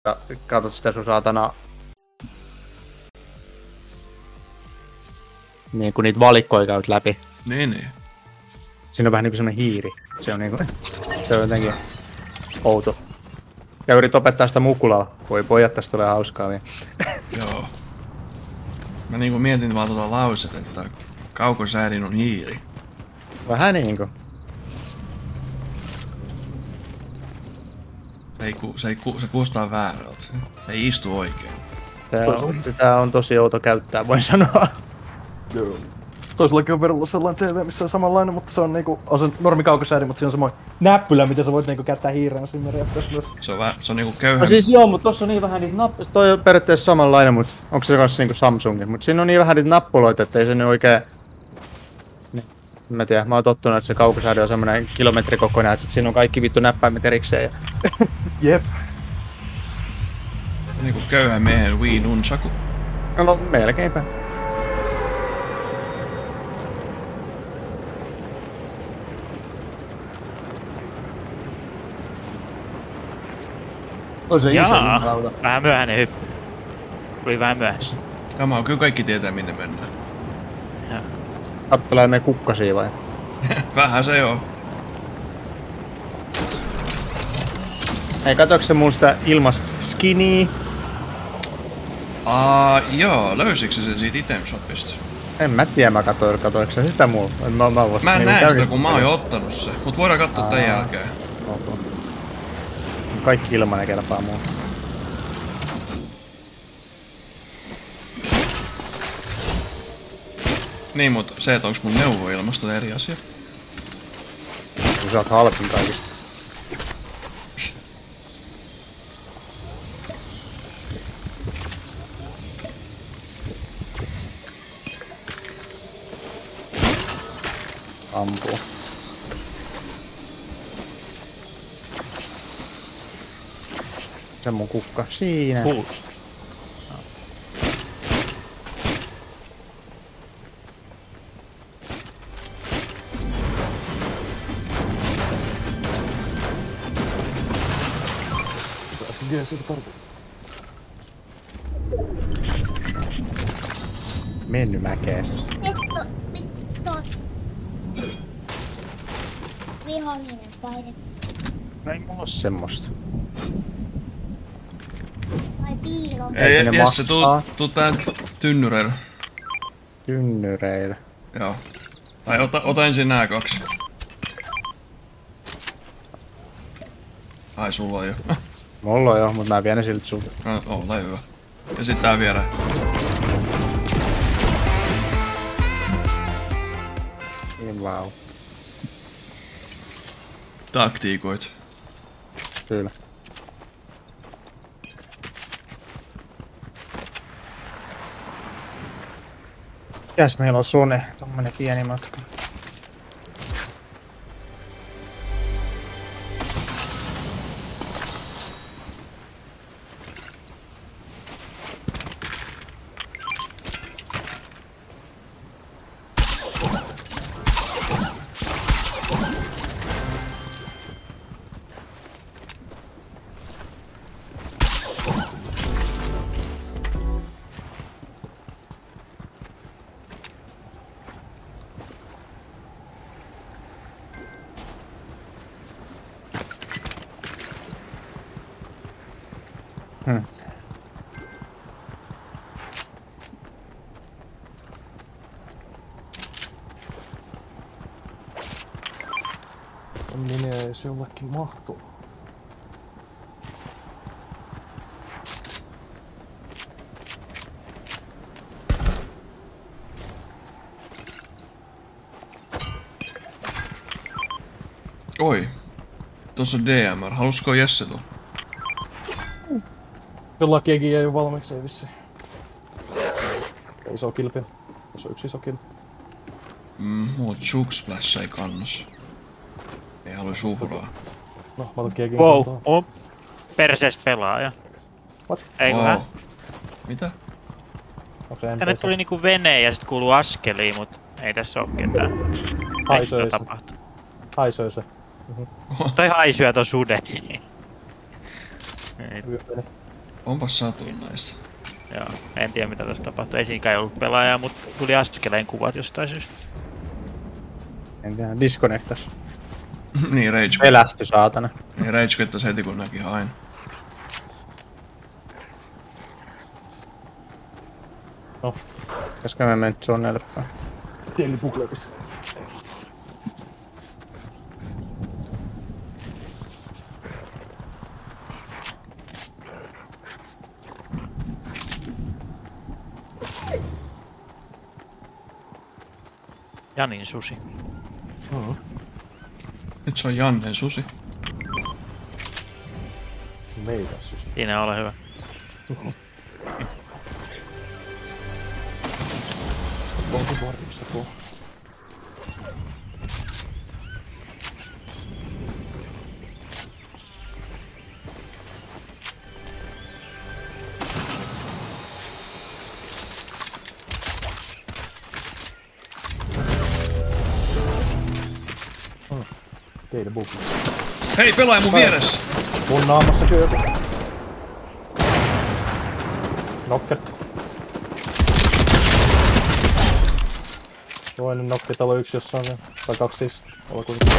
katot sitä sun saatana... Niin kun niitä valikkoja käyt läpi. Niin. Siinä on vähän niinku semmonen hiiri. Se on niinku... Se on jotenkin... outo. Ja yrit opettaa sitä mukulalla. Voi pojat, tästä tulee hauskaa vielä. Joo. Mä niinku mietin vaan tota lauset, että kaukosäädin on hiiri. Vähän niinku. Se kuulostaa väärältä. Se ei istu oikein. Sitä on tosi outo käyttää, voin sanoa. Joo. Toisellakin on verulla sellainen TV, missä on samanlainen, mutta se on niinku... On se normi kaukosäädin, mutta siinä on semmoinen näppylä, mitä sä voit niinku käyttää hiiren siinä periaatteessa myös. Se on niinku köyhä... No siis joo, mutta tossa on niin vähän niitä nappuloita. Toi on periaatteessa samanlainen, mutta onko se kanssa niinku Samsungin? Mut siinä on niin vähän niitä nappuloita, ettei se nyt oikein... Mä tiedän, mä oon tottunut, että se kaukosäädin on semmonen kilometrikokoinen, että siinä on kaikki vittu näppäimet erikseen. Ja... Jep. Niinku köyhän miehen Wii Nunchaku. No melkeinpä. On se Jaa, iso lauta. vähän myöhäinen hyppy. Tuli vähän myöhässä. Tämä kyllä kaikki tietää minne mennään. Kattelee me kukkasia vai? Vähän se joo. Ei katsoks se mun sitä ilmasta skinnyä? Joo, löysikö se sen siitä item shopista? En mä tiedä, mä katoinko se sitä mulla? Mä en näe sitä, kun mä oon jo ottanut se. Mut voidaan katsoa tän jälkeen. Okay. Kaikki ilmanen kelpaa mulla. Niin, mut se, että onks mun neuvoilmasto on eri asia. Kun sä oot halpin kaikista. Ampuu. Se mun kukka siinä. Mennyt mäkees. Vittu. Vihollinen paine. Ei mulla oo semmoista. Vai piilo. Ei, ne Jesse, maksaa? tuu tää tynnyreillä. Tynnyreillä. Joo. Tai ota ensin nää kaksi. Ai, sulla on jo. Mulla on jo, mut mä vien ne siltä sulta. No, ole hyvä. Ja sit tää viereen. Niin vau. Taktiikoit. Kyllä. Mikäs meillä on Sone? Tommonen pieni matka. Minne ei se jollekin mahtuu. Oi. Tossa on DMR. Halusko Jesse tulla? Jollakin ei oo valmiiksi, ei vissiin. Iso kilpi. Tässä on yksi iso kilpi. Mulla Chug Splash ei kannas. Ei haluis uhraa. No, Valkiakin Wow, on persees pelaaja. What? Eiköhän? Mitä? Tänne tuli niinku vene ja sit kuuluu askeliin, mut ei tässä oo ketään. Haisee se. Tapahtuu. Haisee se. Toi haisyö ton suden. Ei. Onpas satunnaista. Joo, en tiedä mitä tässä tapahtui. Ei siinäkään ollut pelaajaa, mutta tuli askeleen kuvat jostain syystä. En tiedä, disconnectas. Niin rage. Pelästy saatana. Niin rage quittas heti kun näki hain. No, Koska me mennyt suunnille päin. Daily Bookletissa. Janin susi. Nyt se on Jannen susi. Meidän susi. Siinä ole hyvä. Onko varjossa tuo? Teidän bukki. Hei, pelaaja mun vieressä! Mun naamassa kyllä. Nokke. Toinen nokke, täällä on yksi jossain. Tai kaksi siis. Olla kuitenkin.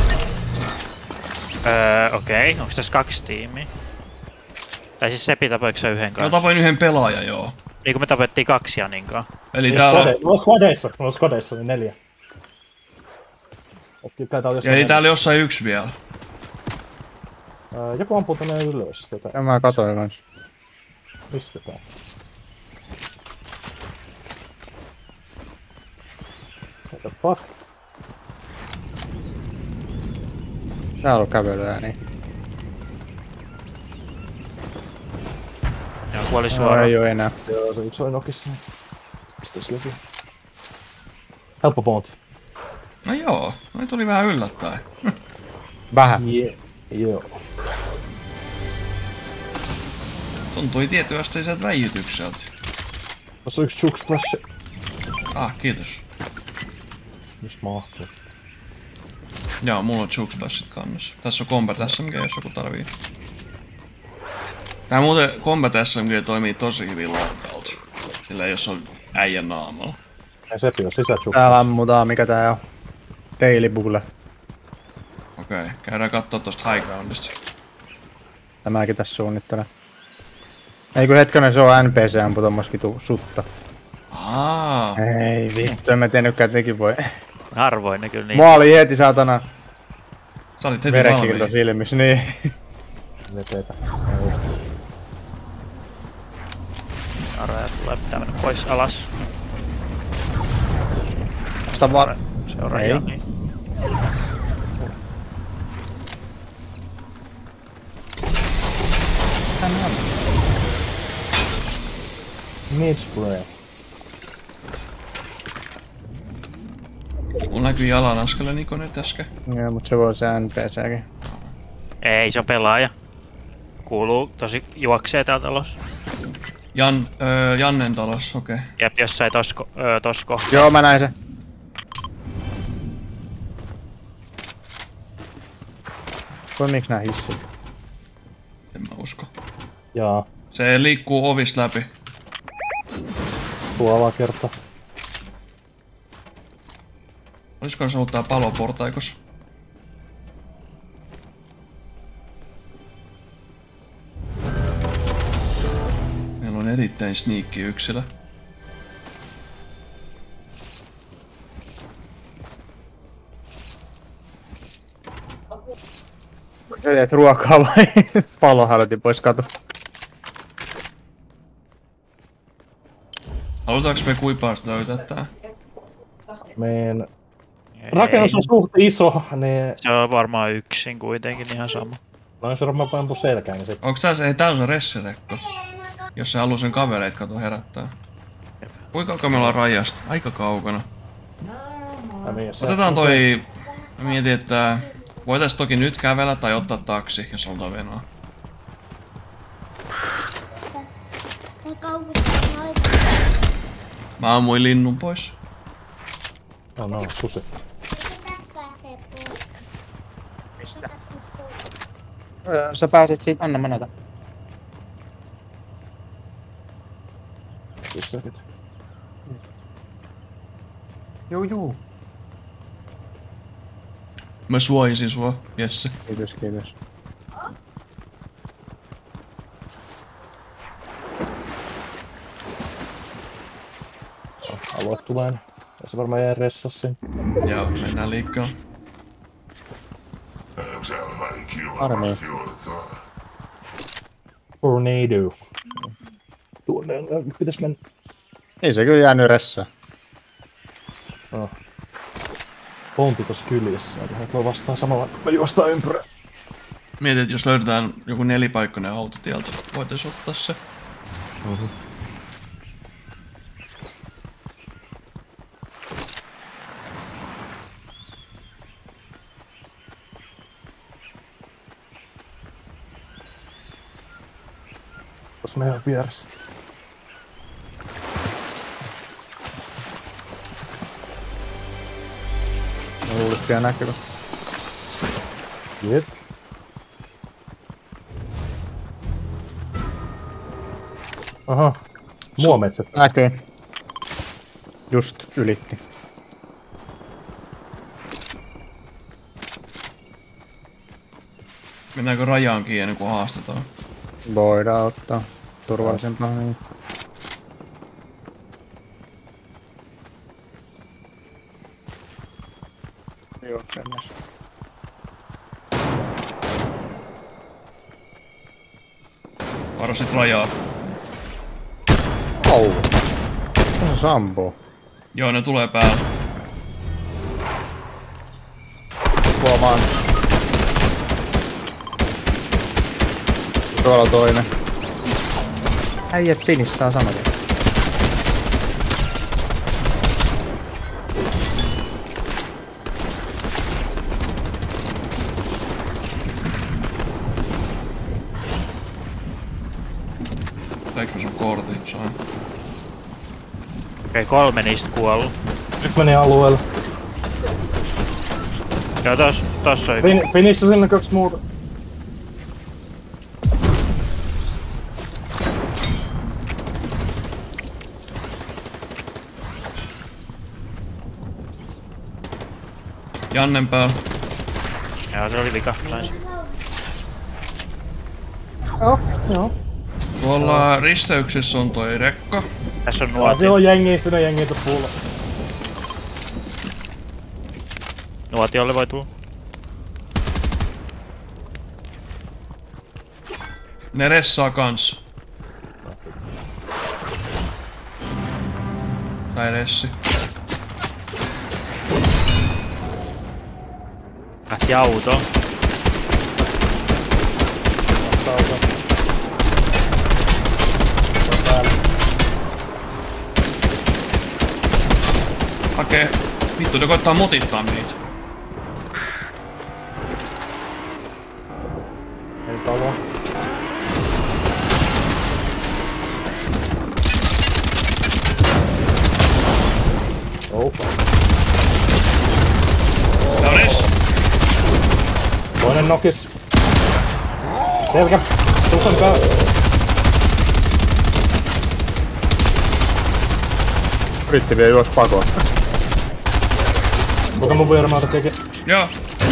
Okei. Onks tässä 2 tiimiä? Tai siis Sepi tapoiko sä yhden Mä kanssa? tapoin yhden pelaajan, joo. Niin kun me tapettiin 2 Janinkaan. Eli täällä on... Mulla on squadeissa, niin 4. Eli täällä jossain yksi vielä. Joku ampuu tänne ylös tätä. Ja mä katoin kans. Mistä tää? What the fuck? Täällä on kävelyääni. Joo, kuoli No, suoraan. ei oo enää. Joo, se yksi oli nokissa. Mistä se löytyy? Helppo bounty. No joo, noi tuli vähän yllättäen. Vähän. Joo. Tuntui tietyasteiselta väijytykseltä. Tässä on yksi juke splash. Kiitos. Mistä mahtuu? Joo, mulla on jukesplassit kannassa. Tässä on Combat SMG, jos joku tarvii. Tää muuten Combat SMG toimii tosi hyvin laukalta. Sillä jos on äijän naamalla. Ei sepi oo sisä juke. Täällä ammutaan, mikä tää on. Daily Bugle. Okei, käydään kattoo tosta High Groundista. Tämäkin tässä suunnittelen. Ei kun hetkonen, se on NPC ampu tommoista vitu sutta. Ei vittu, en mä tiennytkään, että nekin voi. Harvoin ne kyllä niin. Mua oli heti saatana Sä olit heti verekkikin valmiin. tossa ilmissä, niin. Veteitä. Arvoja tulee, pitää mennä pois alas. Sitä vaan. Seuraa Ei. Jani. Need spray. Mulla näkyy jalan askelen Niko nyt äsken. Joo, mut se voi se NPCkin. Ei, se on pelaaja. Kuuluu tosi juoksee täällä talossa. Jannen talossa, okei. Jep, jossain tosko. Joo, mä näin sen. Toimiiks nää hissit? En mä usko. Jaa. Se liikkuu ovista läpi. Tuo alakerta. Olisiko se ollut tää paloportaikos? Meillä on erittäin sneakki yksilö. Sä teet ruokaa vai? Palohälytin pois katosta. Halutaanko me kuipaasta löytää tää? Meidän rakennus on suht iso, niin Se on varmaan yksin kuitenkin ihan sama. noin se varmaan ampuu selkään, niin se... Onks tää se, ei tää on se resserekko? Jos se haluu sen kavereit kato herättää. Kuinka kauan me ollaan rajasta? Aika kaukana. Otetaan toi... Mä mietin, että... Voitais toki nyt kävellä tai ottaa taksi, jos halutaan venoa. Mä ammuin linnun pois. No, susi. Sä pääset siitä, anna mä näytän. Pissäkit. Juu. Mä suojisin sua, Jesse. Kiitos. Alue tulee. Se varmaan jää ressassin. Joo, mennään liikkeelle. Armei. Tornado. Tuonne pitäis mennä. Ei se kyllä jäänyt ressaan. Pontti tossa kyljessä. Tulee vastaan samalla kun me juostaan ympyrää. Mietin, että jos löydetään joku nelipaikkainen auto tieltä, voitais ottaa se. Tuossa meidän vieressä. Mä luulisin vielä näkyvä. Jep. Aha. Mua metsästä. Näkyy. Just ylitti. Mennäänkö rajaan kiinni, kun haastetaan? Voidaan ottaa turvallisempaa. Niin. Juoksee myös. Varasit rajaa. Au! Se sampuu. Joo, ne tulee päälle. Huomaan. Tuolla toinen. Äijät finissaa samaten. Teikö sun kortin? Sain. Okei, 3 niistä kuollut. Yksi meni alueelle. Joo, tossa on yksi. Finissä sinne 2 muuta. Jannen päällä. Joo, se oli vika. Sais. Joo. Tuolla risteyksessä on toi rekka. Tässä on Se nuoti. on jengi, siinä on jengi tuossa puolella. Nuotiolle voi tulla. Ne ressaa kans. Tai ressi. Lähti autoon. Hakee. Vittu, ne koittaa motittaa niitä. Ei talo. Oh fuck. Tää on ressa. Toinen nokis. Selkä. Tuossa pää. Yritti vielä juos pakoon. Kuka mun vyörämaalta teki? Joo.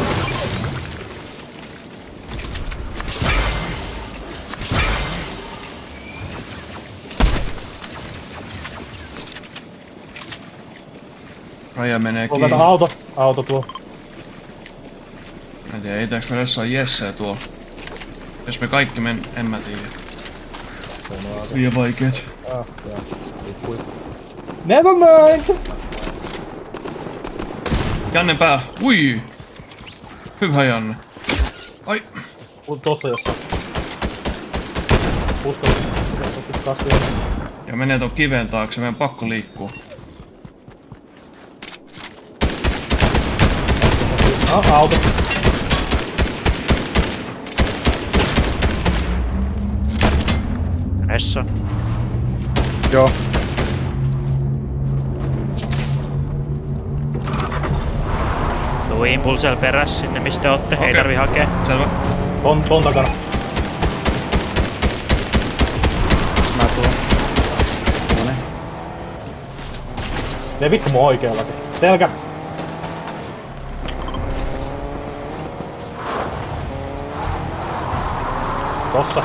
Raja menee kiinni. Kato auto. Auto tuo. Mä en tiedä, eitääks me ressaa Jesseä tuolla. Jos me kaikki en mä tiedä. Liian vaikeet. Never mind! Jannen päällä. Ui! Hyvä Janne. Ai! Tossa jossain. Uskon. Kasvia. Ja menee ton kiven taakse, meidän pakko liikkua. Auto. Ressa. Joo. Tuu impulsel peräs sinne mistä ootte, ei Okei. tarvi hakea. Selvä. Ton takana. Mä tuun. Noniin. Ne vittu mun oikeallakin. Selkä! Tossa.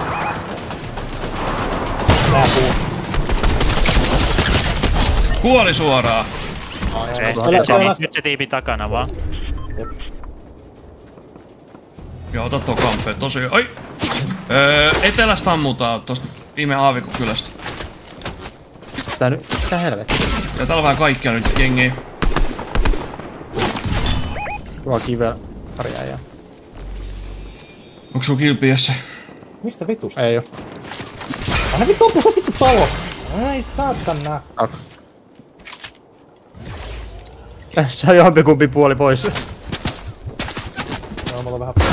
Nää puu. Kuoli suoraan. Nyt se tiipi takana vaan. Joo, ota tuo kampe. Tosi... Oi! Etelästä ammutaan tosta viime aavikkokylästä. Mitä helvettiä? Ja täällä on vähän kaikkia nyt jengiä. Tuo kivel pari äijää. Onks sun kilpiessä? Mistä vitusta? Ei oo. Anna vittu oppu, se on vittu talosta! Ai saatana. Se on jompikumpi puoli pois. Joo, mulla on vähän...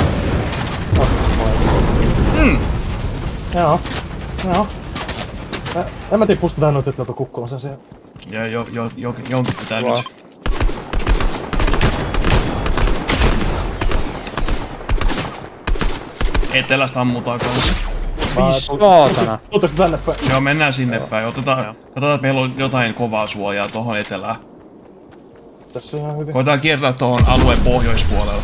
Joo. En mä tiedä, pustetaan noita, että kukkoon sen siellä. Ja jonkin pitää nyt. Etelästä ammutaan kanssa. Saatana. Tuutaks tänne päin? Joo, mennään sinne päin. Katsotaan, että meillä on jotain kovaa suojaa tohon etelään. Tässä on ihan hyvin. Koitetaan kiertää tohon alueen pohjoispuolella.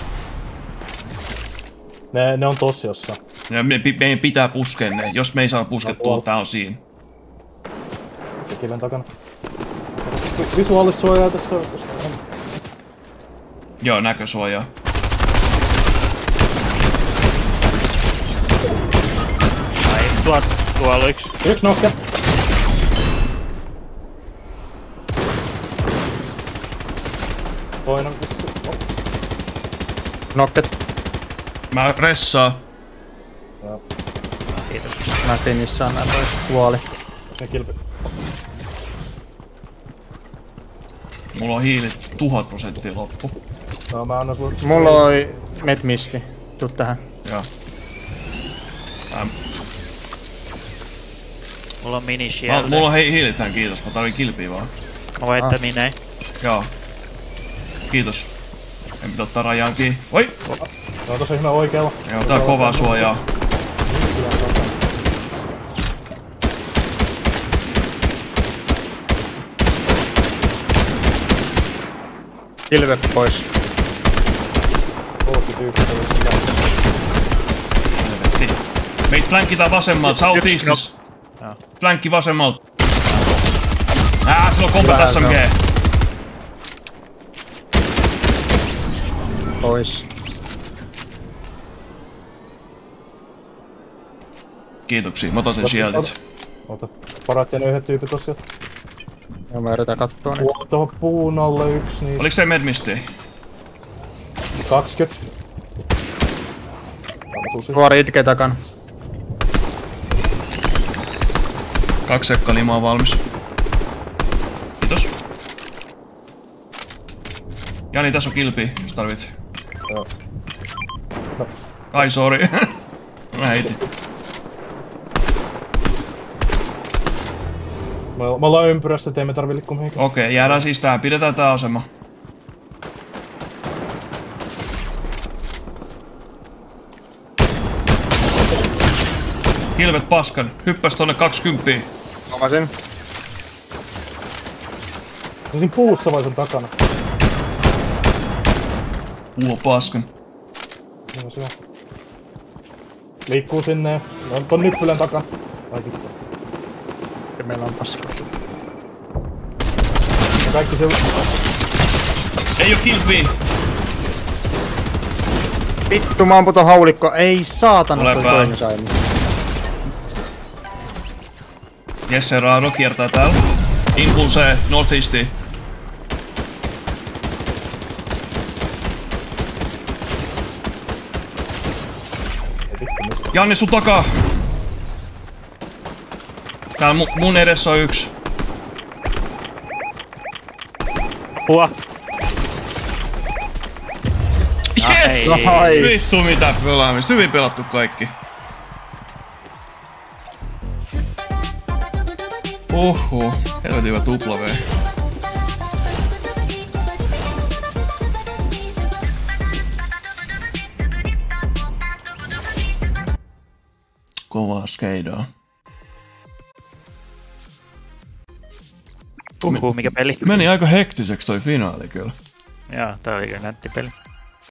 Ne on tossa jossain. Ja meidän pitää puskea ne. Jos me ei saa puskettua, tää on siinä. Kiven takana. Visuaalista suojaa tässä on. Joo, näkösuojaa. Ai, tuolla yksi. Yksi nokka. Toinen vissi. Nokket. Mä ressaan. Kiitos. Mä finissaan nää pois. Kuoli. Ne kilpi. Mulla on hiilit 1000% loppu. No mä annan sulle. Mulla oli medmisti. Tuu tähän. Joo. Mulla on mini shield. Mulla on hiilit tähän, kiitos. Mä tarvin kilpiä vaan. Mä voin että minne. Joo. Kiitos. En pitää ottaa rajaan kiinni. Oi! No tossa ihme oikealla. Joo, tää on kovaa suojaa. Kilve pois. Meitä flankkitaan vasemmalta, southeastis. Flankki vasemmalta. Sillä on kompet SMG. Pois. Kiitoksia, mä otan sen shieldit. Ota. Parat ja yhden tyypit tossa. Joo, mä yritän kattoo nyt. Tuohon puun alle yksi niin. Oliko se medmisti? 20. Nuori itkee takana. 2 sekkaa limaa valmis. Kiitos. Jani, tässä on kilpi, jos tarvit. Joo. Ai, sorry. Mä heitin. Me ollaan ympyrässä, et ei me tarvii liikkua mihinkään. Okei, jäädään siis tähän. Pidetään tää asema. Kilvet paskan. Hyppäs tonne 20. Avasin. Se siinä puussa vai sen takana? Paskan. Joo, se on. Liikkuu sinne ja on ton nyppylän takana. Ai vittu. Ja meillä on paskaa. Ja kaikki se... Ei oo kilpiä. Vittu, mä amputon haulikko. Ei saatana, Ole toi päällä. toinen sai mut. Jesse Raado kiertää täällä. Impulsee northeastiin. Janni, sun takaa! Täällä mun edessä on yksi. Apua! Yes! Nice. Vittu mitä pelaamista. Hyvin pelattu kaikki. Oho, helvetin hyvä tupla V. Kovaa skeidaa. Mikä peli? Meni aika hektiseksi toi finaali kyllä. Joo, tää oli kyllä nätti peli.